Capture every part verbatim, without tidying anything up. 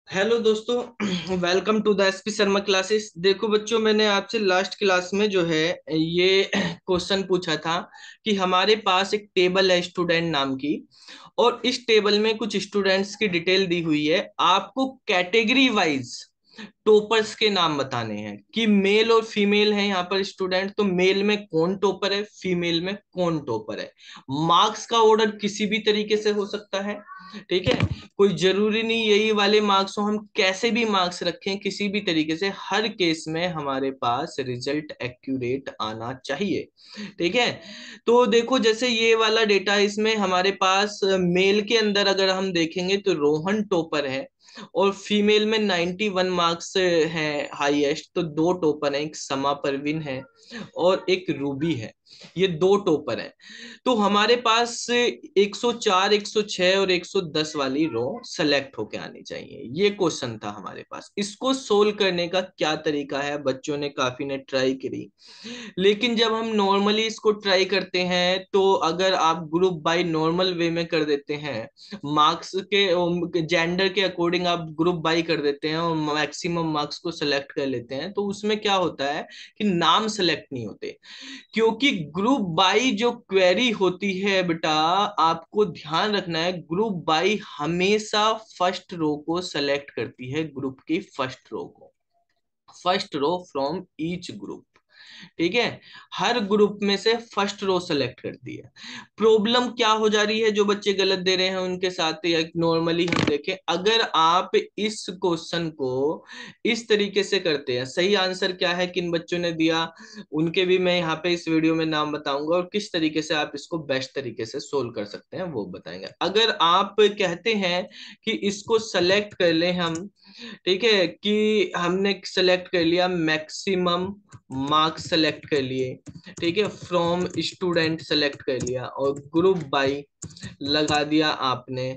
Hello दोस्तों, welcome to the SP Sharma classes. देखो बच्चों, मैंने आपसे लास्ट क्लास में जो है ये क्वेश्चन पूछा था कि हमारे पास एक टेबल है स्टूडेंट नाम की, और इस टेबल में कुछ स्टूडेंट्स की डिटेल दी हुई है। आपको कैटेगरी वाइज टॉपर्स के नाम बताने हैं कि मेल और फीमेल है यहाँ पर स्टूडेंट, तो मेल में कौन टॉपर है, फीमेल में कौन टॉपर है। मार्क्स का ऑर्डर किसी भी तरीके से हो सकता है, ठीक है। कोई जरूरी नहीं यही वाले मार्क्स हो, हम कैसे भी मार्क्स रखें किसी भी तरीके से, हर केस में हमारे पास रिजल्ट एक्यूरेट आना चाहिए, ठीक है। तो देखो, जैसे ये वाला डेटा, इसमें हमारे पास मेल के अंदर अगर हम देखेंगे तो रोहन टॉपर है, और फीमेल में नाइंटी वन मार्क्स है हाईएस्ट। तो दो टॉपर हैं, एक समा परवीन है और एक रूबी है, ये दो टॉपर हैं। तो हमारे पास एक सौ चार, एक सौ छह और एक सौ दस वाली रो सेलेक्ट होके आनी चाहिए। ये क्वेश्चन था हमारे पास। इसको सोल्व करने का क्या तरीका है, बच्चों ने काफी ने ट्राई करी, लेकिन जब हम नॉर्मली इसको ट्राई करते हैं तो अगर आप ग्रुप बाय नॉर्मल वे में कर देते हैं, मार्क्स के जेंडर के अकॉर्डिंग आप ग्रुप बाय कर देते हैं और मैक्सिमम मार्क्स को सेलेक्ट कर लेते हैं, तो उसमें क्या होता है कि नाम सेलेक्ट नहीं होते। क्योंकि ग्रुप बाई जो क्वेरी होती है बेटा, आपको ध्यान रखना है, ग्रुप बाई हमेशा फर्स्ट रो को सेलेक्ट करती है, ग्रुप की फर्स्ट रो को, first row from each group, ठीक है। हर ग्रुप में से फर्स्ट रो सेलेक्ट करती है। प्रॉब्लम क्या हो जा रही है, जो बच्चे गलत दे रहे हैं उनके साथ, या नॉर्मली हम देखें, अगर आप इस क्वेश्चन को इस तरीके से करते हैं, सही आंसर क्या है किन बच्चों ने दिया उनके भी मैं यहाँ पे इस वीडियो में नाम बताऊंगा, और किस तरीके से आप इसको बेस्ट तरीके से सोल्व कर सकते हैं वो बताएंगे। अगर आप कहते हैं कि इसको सेलेक्ट कर लें हम, ठीक है, कि हमने सेलेक्ट कर लिया मैक्सिमम मार्क्स सेलेक्ट कर लिए, ठीक है, फ्रॉम स्टूडेंट सेलेक्ट कर लिया, और ग्रुप बाय लगा दिया आपने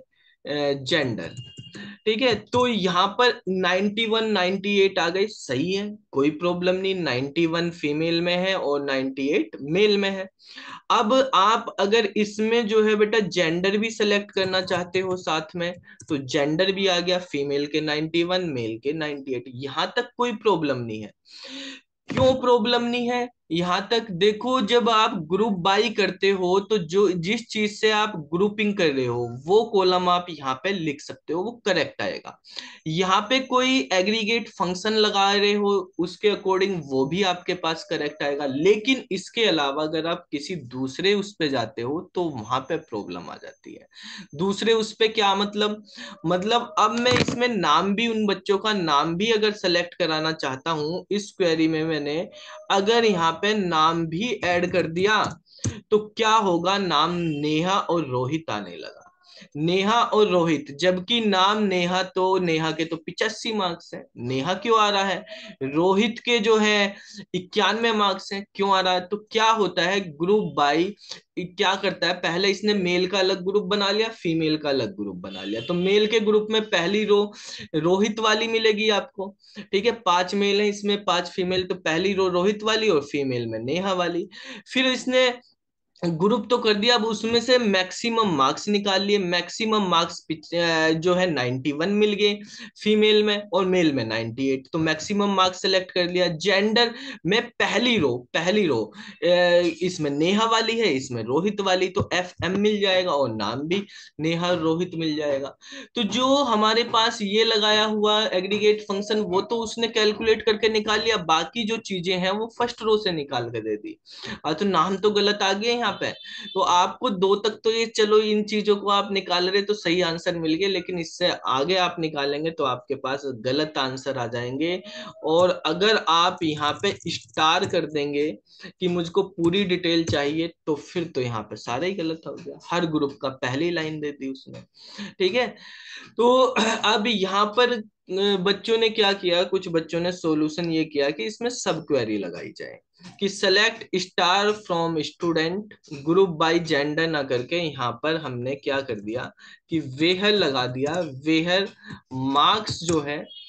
जेंडर, ठीक है। तो यहाँ पर नाइंटी वन नाइंटी एट आ गई, सही है, कोई प्रॉब्लम नहीं। नाइंटी वन फीमेल में है और नाइंटी एट मेल में है। अब आप अगर इसमें जो है बेटा जेंडर भी सेलेक्ट करना चाहते हो साथ में, तो जेंडर भी आ गया, फीमेल के नाइंटी वन, मेल के नाइंटी एट, यहां तक कोई प्रॉब्लम नहीं है। क्यों प्रॉब्लम नहीं है, यहां तक देखो, जब आप ग्रुप बाई करते हो तो जो जिस चीज से आप ग्रुपिंग कर रहे हो वो कॉलम आप यहाँ पे लिख सकते हो, वो करेक्ट आएगा। यहाँ पे कोई एग्रीगेट फंक्शन लगा रहे हो उसके अकॉर्डिंग वो भी आपके पास करेक्ट आएगा, लेकिन इसके अलावा अगर आप किसी दूसरे उस पे जाते हो तो वहां पे प्रॉब्लम आ जाती है। दूसरे उस पे क्या मतलब, मतलब अब मैं इसमें नाम भी, उन बच्चों का नाम भी अगर सेलेक्ट कराना चाहता हूं इस क्वेरी में, मैंने अगर यहाँ पे नाम भी ऐड कर दिया तो क्या होगा, नाम नेहा और रोहित आने लगा। नेहा और रोहित, जबकि नाम नेहा, तो नेहा के तो पिचासी मार्क्स है, नेहा क्यों आ रहा है, रोहित के जो है इक्यानवे मार्क्स है, क्यों आ रहा है। तो क्या होता है, ग्रुप बाई क्या करता है, पहले इसने मेल का अलग ग्रुप बना लिया, फीमेल का अलग ग्रुप बना लिया। तो मेल के ग्रुप में पहली रो रोहित वाली मिलेगी आपको, ठीक है, पांच मेल है इसमें, पांच फीमेल, तो पहली रो रोहित वाली और फीमेल में नेहा वाली। फिर इसने ग्रुप तो कर दिया, अब उसमें से मैक्सिमम मार्क्स निकाल लिए, मैक्सिमम मार्क्स जो है नाइंटी वन मिल गए फीमेल में, और मेल में नाइंटी एट, तो मैक्सिमम मार्क्स सेलेक्ट कर लिया। जेंडर में पहली रो पहली रो इसमें नेहा वाली है, इसमें रोहित वाली, तो एफ एम मिल जाएगा, और नाम भी नेहा रोहित मिल जाएगा। तो जो हमारे पास ये लगाया हुआ एग्रीगेट फंक्शन वो तो उसने कैलकुलेट करके निकाल लिया, बाकी जो चीजें हैं वो फर्स्ट रो से निकाल के दे दी। हाँ, तो नाम तो गलत आ गया यहाँ पे। तो आपको दो तक तो ये, चलो इन चीजों को आप निकाल रहे तो सही आंसर मिल गए, लेकिन इससे आगे आप निकालेंगे तो आपके पास गलत आंसर आ जाएंगे। और अगर आप यहाँ पे स्टार कर देंगे कि मुझको पूरी डिटेल चाहिए, तो फिर तो यहाँ पे सारा ही गलत हो गया, हर ग्रुप का पहली लाइन दे दी उसने, ठीक है। तो अब यहाँ पर अ, बच्चों ने क्या किया, कुछ बच्चों ने सॉल्यूशन ये किया कि इसमें सब क्वेरी लगाई जाए, कि select star from student, group by gender ना करके यहाँ पर हमने क्या कर दिया कि वेहर लगा दिया, वेहर मार्क्स जो है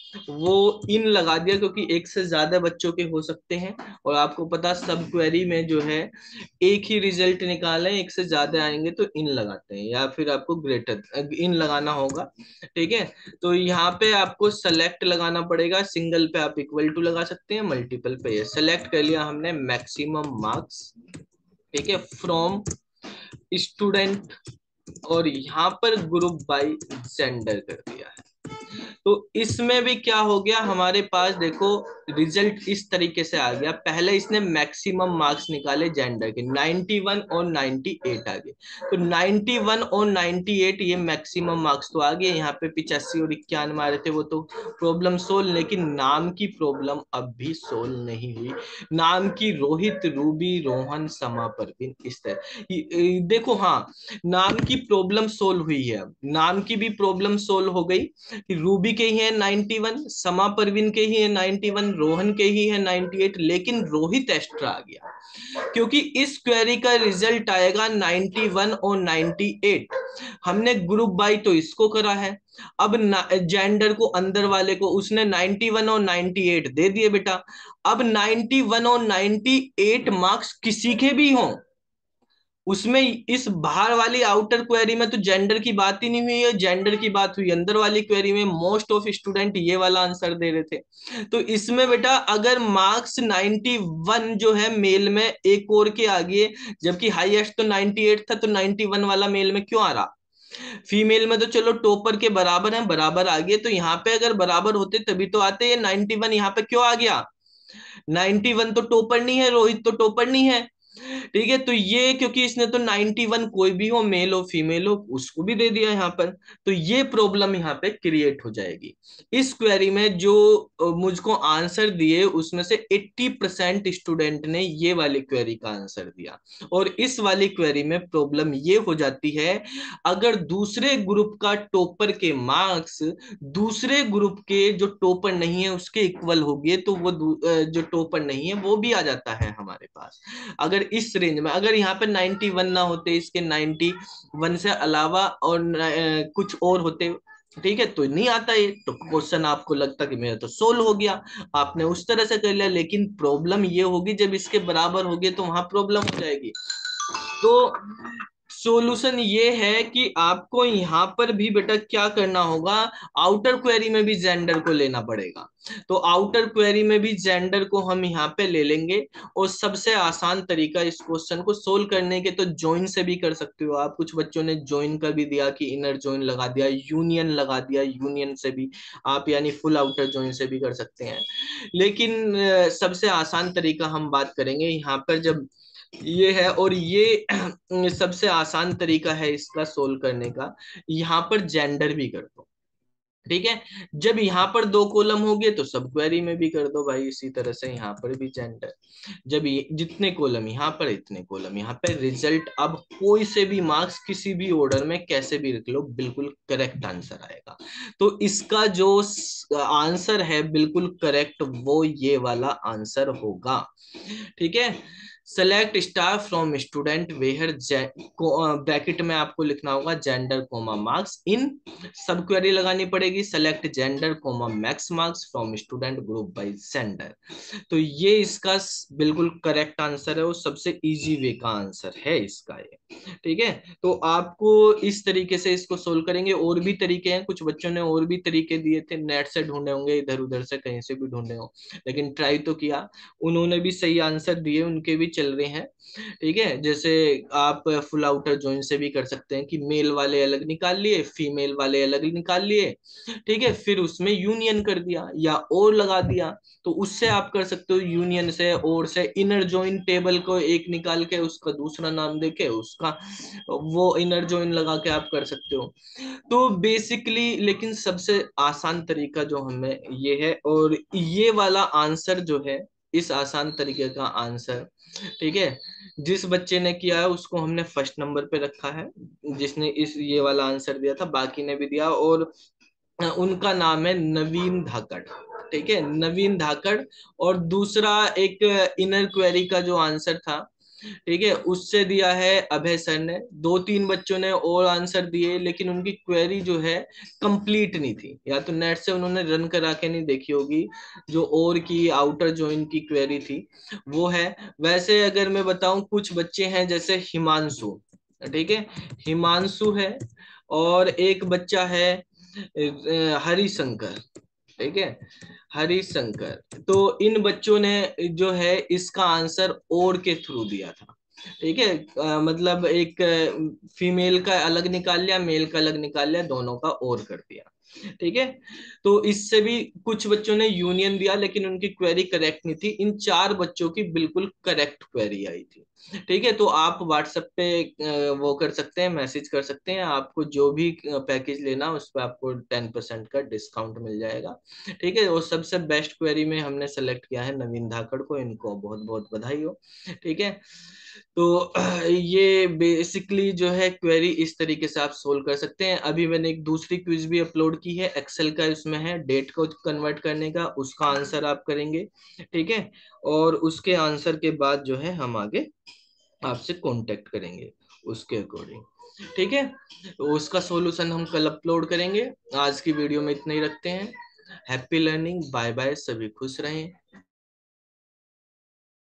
वो इन लगा दिया क्योंकि एक से ज्यादा बच्चों के हो सकते हैं, और आपको पता सब क्वेरी में जो है एक ही रिजल्ट निकालें, एक से ज्यादा आएंगे तो इन लगाते हैं, या फिर आपको ग्रेटर इन लगाना होगा। ठीक है, तो यहाँ पे आपको सेलेक्ट लगाना पड़ेगा, सिंगल पे आप इक्वल टू लगा सकते हैं, मल्टीपल पे ये सेलेक्ट कर लिया हमने मैक्सिमम मार्क्स। ठीक है, फ्रॉम स्टूडेंट, और यहाँ पर ग्रुप बाय जेंडर कर दिया है। तो इसमें भी क्या हो गया हमारे पास, देखो रिजल्ट इस तरीके से आ गया। पहले इसने मैक्सिमम मार्क्स निकाले जेंडर के, इक्यानवे और अट्ठानवे आ गए। तो इक्यानवे और अट्ठानवे ये मैक्सिमम मार्क्स तो आ गए, यहाँ पे पिचासी और इक्यानवे आ रहे थे, वो तो प्रॉब्लम सोल्व। लेकिन नाम की प्रॉब्लम अब भी सोल्व नहीं हुई। नाम की रोहित, रूबी, रोहन, समा, परवीन, इस तरह देखो, हाँ नाम की प्रॉब्लम सोल्व हुई है। अब नाम की भी प्रॉब्लम सोल्व हो गई कि रूबी के ही है इक्यानवे, समा परवीन के ही है इक्यानवे, रोहन के ही है अट्ठानवे, लेकिन रोहित एक्स्ट्रा आ गया क्योंकि इस क्वेरी का रिजल्ट आएगा इक्यानवे और अट्ठानवे। हमने ग्रुप बाय तो इसको करा है, अब जेंडर को अंदर वाले को उसने इक्यानवे और अट्ठानवे दे दिए बेटा। अब इक्यानवे और अट्ठानवे मार्क्स किसी के भी हों, उसमें इस बाहर वाली आउटर क्वेरी में तो जेंडर की बात ही नहीं हुई है, जेंडर की बात हुई अंदर वाली क्वेरी में। मोस्ट ऑफ स्टूडेंट ये वाला आंसर दे रहे थे। तो इसमें बेटा अगर मार्क्स इक्यानवे जो है मेल में एक और के आगे, जबकि हाईएस्ट तो अट्ठानवे था, तो इक्यानवे वाला मेल में क्यों आ रहा? फीमेल में तो चलो टॉपर के बराबर है, बराबर आ गए, तो यहाँ पे अगर बराबर होते तभी तो आते। ये इक्यानवे यहाँ पे क्यों आ गया? इक्यानवे तो टॉपर नहीं है, रोहित तो टॉपर नहीं है। ठीक है, तो ये क्योंकि इसने तो इक्यानवे कोई भी हो, मेल हो फीमेल हो, उसको भी दे दिया यहाँ पर, तो ये प्रॉब्लम यहाँ पे क्रिएट हो जाएगी। इस क्वेरी में जो अ, मुझको आंसर दिए उसमें से अस्सी परसेंट स्टूडेंट ने ये वाली क्वेरी का आंसर दिया। और इस वाली क्वेरी में प्रॉब्लम ये हो जाती है, अगर दूसरे ग्रुप का टॉपर के मार्क्स दूसरे ग्रुप के जो टॉपर नहीं है उसके इक्वल हो गए, तो वो दू- अ, जो टॉपर नहीं है वो भी आ जाता है हमारे पास। अगर इस रेंज में, अगर यहाँ पे इक्यानवे ना होते, इसके इक्यानवे से अलावा और न- अ, कुछ और होते, ठीक है, तो नहीं आता ये, तो क्वेश्चन आपको लगता कि मेरा तो सोल्व हो गया, आपने उस तरह से कर लिया। लेकिन प्रॉब्लम ये होगी जब इसके बराबर होगी तो वहां प्रॉब्लम हो जाएगी। तो सॉल्यूशन ये है कि आपको यहाँ पर भी बेटा क्या करना होगा, आउटर क्वेरी में भी जेंडर को लेना पड़ेगा। तो आउटर क्वेरी में भी जेंडर को हम यहाँ पे ले लेंगे, और सबसे आसान तरीका इस क्वेश्चन को सोल्व करने के, तो ज्वाइन से भी कर सकते हो आप। कुछ बच्चों ने ज्वाइन का भी दिया कि इनर ज्वाइन लगा दिया, यूनियन लगा दिया, यूनियन से भी आप यानी फुल आउटर ज्वाइन से भी कर सकते हैं। लेकिन अ, सबसे आसान तरीका हम बात करेंगे यहाँ पर, जब ये है, और ये सबसे आसान तरीका है इसका सोल्व करने का। यहाँ पर जेंडर भी कर दो, ठीक है। जब यहाँ पर दो कॉलम हो गए तो सब क्वेरी में भी कर दो भाई, इसी तरह से यहाँ पर भी जेंडर। जब ये जितने कॉलम यहाँ पर, इतने कॉलम यहाँ पे, रिजल्ट अब कोई से भी मार्क्स किसी भी ऑर्डर में कैसे भी रख लो, बिल्कुल करेक्ट आंसर आएगा। तो इसका जो आंसर है बिल्कुल करेक्ट, वो ये वाला आंसर होगा। ठीक है, select star from student where, bracket में आपको लिखना होगा जेंडर कोमा मार्क्स इन, सब क्वेरी लगानी पड़ेगी, select gender comma max marks from student group by gender. तो ये इसका बिल्कुल करेक्ट आंसर है, और सबसे इजी वे का आंसर है इसका ये। ठीक है, तो आपको इस तरीके से इसको सोल्व करेंगे। और भी तरीके हैं, कुछ बच्चों ने और भी तरीके दिए थे, नेट से ढूंढे होंगे, इधर उधर से कहीं से भी ढूंढे हो, लेकिन ट्राई तो किया, उन्होंने भी सही आंसर दिए, उनके भी चल रहे हैं। ठीक है, जैसे आप फुल आउटर जॉइन से भी कर सकते हैं कि मेल वाले अलग निकाल लिए, फीमेल वाले अलग निकाल लिए, ठीक है, फिर उसमें यूनियन कर दिया या और लगा दिया। तो उससे आप कर सकते हो यूनियन से, और से इनर जॉइन टेबल को एक निकाल के उसका दूसरा नाम देके उसका वो इनर जॉइन लगा के आप कर सकते हो। तो बेसिकली लेकिन सबसे आसान तरीका जो हमें ये है, और ये वाला आंसर जो है, इस आसान तरीके का आंसर, ठीक है, जिस बच्चे ने किया है उसको हमने फर्स्ट नंबर पे रखा है, जिसने इस ये वाला आंसर दिया था, बाकी ने भी दिया, और उनका नाम है नवीन धाकड़। ठीक है, नवीन धाकड़। और दूसरा एक इनर क्वेरी का जो आंसर था, ठीक है, उससे दिया है अभय सर ने। दो तीन बच्चों ने और आंसर दिए, लेकिन उनकी क्वेरी जो है कंप्लीट नहीं थी, या तो नेट से उन्होंने रन करा के नहीं देखी होगी, जो और की आउटर जॉइन की क्वेरी थी वो है। वैसे अगर मैं बताऊं, कुछ बच्चे हैं जैसे हिमांशु, ठीक है, हिमांशु है, और एक बच्चा है अ, हरिशंकर, ठीक है, हरिशंकर। तो इन बच्चों ने जो है इसका आंसर और के थ्रू दिया था, ठीक है। अ, मतलब एक फीमेल का अलग निकाल लिया, मेल का अलग निकाल लिया, दोनों का और कर दिया, ठीक है। तो इससे भी कुछ बच्चों ने यूनियन दिया, लेकिन उनकी क्वेरी करेक्ट नहीं थी। इन चार बच्चों की बिल्कुल करेक्ट क्वेरी आई थी, ठीक है। तो आप व्हाट्सएप पे अ, वो कर सकते हैं, मैसेज कर सकते हैं, आपको जो भी पैकेज लेना उस पर आपको टेन परसेंट का डिस्काउंट मिल जाएगा, ठीक है। और सबसे बेस्ट क्वेरी में हमने सेलेक्ट किया है नवीन धाकड़ को, इनको बहुत बहुत बधाई हो, ठीक है। तो ये बेसिकली जो है क्वेरी इस तरीके से आप सोल्व कर सकते हैं। अभी मैंने एक दूसरी क्विज भी अपलोड की है एक्सेल का, इसमें है डेट को कन्वर्ट करने का, उसका आंसर आप करेंगे, ठीक है। और उसके आंसर के बाद जो है हम आगे आपसे कांटेक्ट करेंगे उसके अकॉर्डिंग, ठीक है। तो उसका सॉल्यूशन हम कल अपलोड करेंगे। आज की वीडियो में इतना ही रखते हैं। हैप्पी लर्निंग, बाय बाय, सभी खुश रहें।